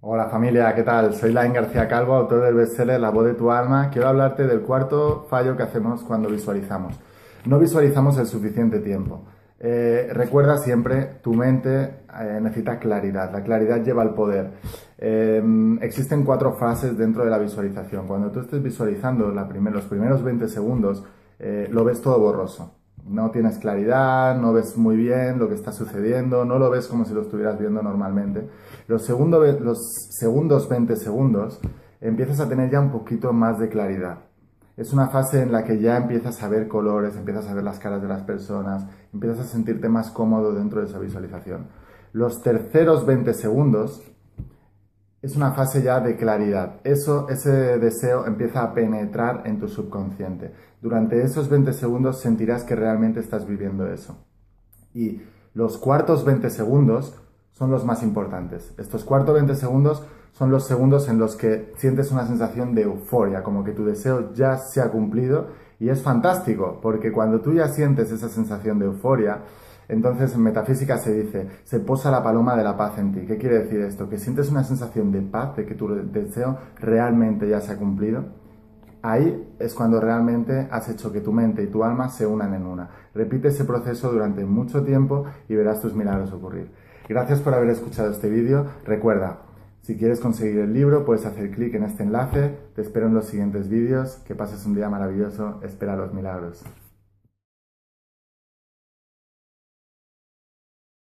Hola familia, ¿qué tal? Soy Lain García Calvo, autor del bestseller La voz de tu alma. Quiero hablarte del cuarto fallo que hacemos cuando visualizamos. No visualizamos el suficiente tiempo. Recuerda siempre, tu mente necesita claridad. La claridad lleva al poder. Existen 4 fases dentro de la visualización. Cuando tú estés visualizando los primeros 20 segundos, lo ves todo borroso. No tienes claridad, no ves muy bien lo que está sucediendo, no lo ves como si lo estuvieras viendo normalmente. Los segundos 20 segundos empiezas a tener ya un poquito más de claridad. Es una fase en la que ya empiezas a ver colores, empiezas a ver las caras de las personas, empiezas a sentirte más cómodo dentro de esa visualización. Los terceros 20 segundos es una fase ya de claridad. Ese deseo empieza a penetrar en tu subconsciente. Durante esos 20 segundos sentirás que realmente estás viviendo eso. Y los cuartos 20 segundos son los más importantes. Estos cuartos 20 segundos son los segundos en los que sientes una sensación de euforia, como que tu deseo ya se ha cumplido, y es fantástico, porque cuando tú ya sientes esa sensación de euforia, entonces en metafísica se dice, se posa la paloma de la paz en ti. ¿Qué quiere decir esto? Que sientes una sensación de paz, de que tu deseo realmente ya se ha cumplido. Ahí es cuando realmente has hecho que tu mente y tu alma se unan en una. Repite ese proceso durante mucho tiempo y verás tus milagros ocurrir. Gracias por haber escuchado este vídeo. Recuerda, si quieres conseguir el libro puedes hacer clic en este enlace. Te espero en los siguientes vídeos. Que pases un día maravilloso. Espera los milagros.